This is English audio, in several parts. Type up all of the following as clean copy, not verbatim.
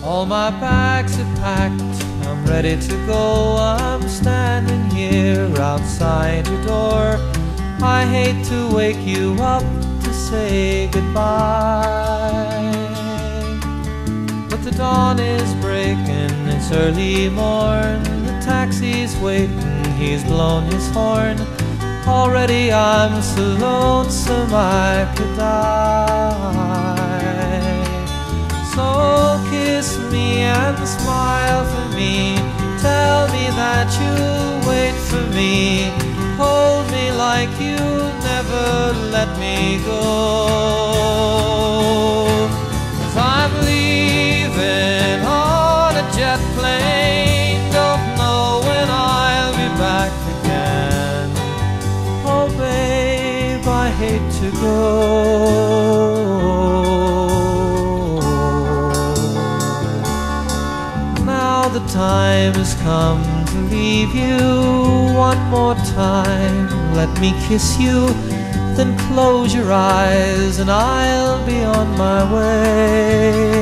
All my bags are packed, I'm ready to go. I'm standing here outside your door. I hate to wake you up to say goodbye, but the dawn is breaking, it's early morn. The taxi's waiting, he's blown his horn. Already I'm so lonesome I could die. So kiss me and smile for me. Tell me that you'll wait for me. Hold me like you'll never let me go. 'Cause I'm leaving on a jet plane. Don't know when I'll be back again. Oh babe, I hate to go. The time has come to leave you. One more time, let me kiss you. Then close your eyes and I'll be on my way.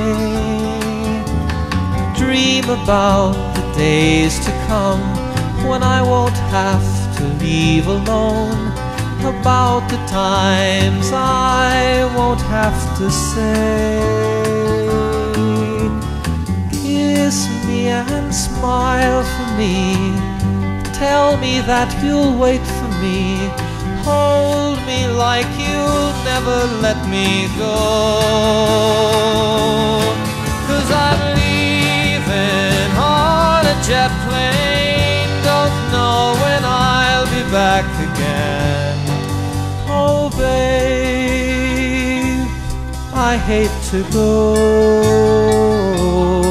Dream about the days to come when I won't have to leave alone. About the times I won't have to say. Kiss me and smile for me. Tell me that you'll wait for me. Hold me like you'll never let me go. 'Cause I'm leaving on a jet plane. Don't know when I'll be back again. Oh babe, I hate to go.